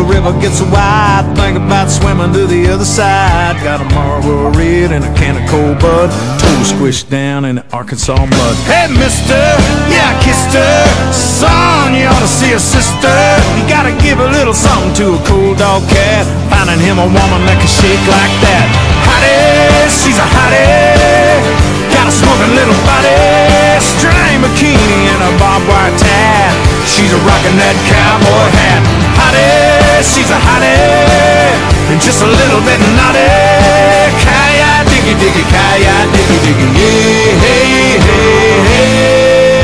the river gets so wide, think about swimming to the other side. Got a Marlboro Red and a can of cold bud, toe squished down in the Arkansas mud. Hey mister, yeah I kissed her. Son, you ought to see a sister. You gotta give a little something to a cool dog cat, finding him a woman that can shake like that. Hottie, she's a hottie, got a smoking little body, string bikini and a barbed wire tie. She's a rockin' that cowboy hat. Hottie, she's a hottie, and just a little bit naughty. Kaya diggy diggy, kaya diggy diggy, yeah, hey, hey, hey.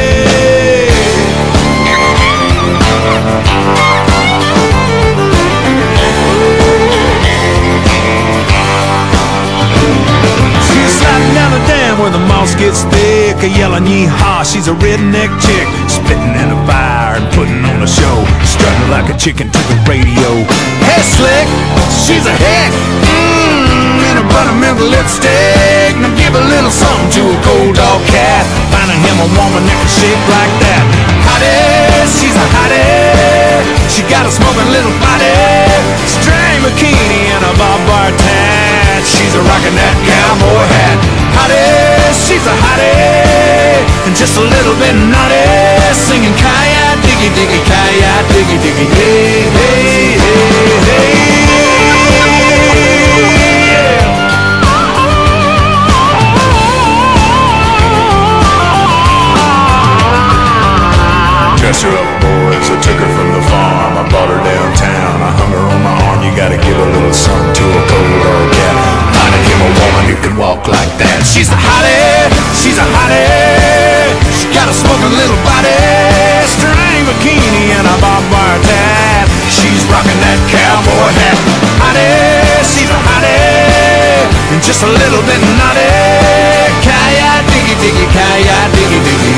She's sliding down the dam where the moss gets thick, a yelling yee-haw. She's a redneck chick, spitting in a fire and putting on a show, strutting like a chicken to the radio. Hey slick, she's a hick, in a buttermilk lipstick. Now give a little something to a cold dog cat, finding him a woman that can shake like that. Hottie, she's a hottie, she got a smoking little body, string bikini and a barbed wire tie. She's a rockin' that cowboy hat. Hottie, she's a hottie, and just a little bit naughty, singing kaya diggy diggy, kaya diggy diggy, hey, hey, hey, hey. Dress her up, boys, I took her from the farm, I brought her downtown, I hung her on my arm. You gotta give a little something to a cold dog cat, finding him a woman who can walk like that. She's a hottie, she's a hottie, she got a smoking little body, string bikini and a barbed wire tie. She's rocking that cowboy hat. Hottie, she's a hottie, and just a little bit naughty. Kaya diggy diggy, kaya diggy diggy,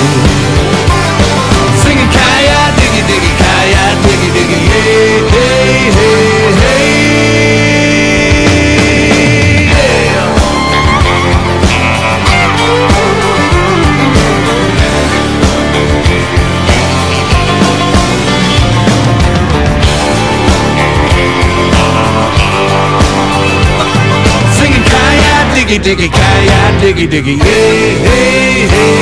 singing kaya diggy diggy, kaya diggy diggy, hey, hey, hey, hey. Diggy diggy, kaya diggy diggy, hey, hey, hey.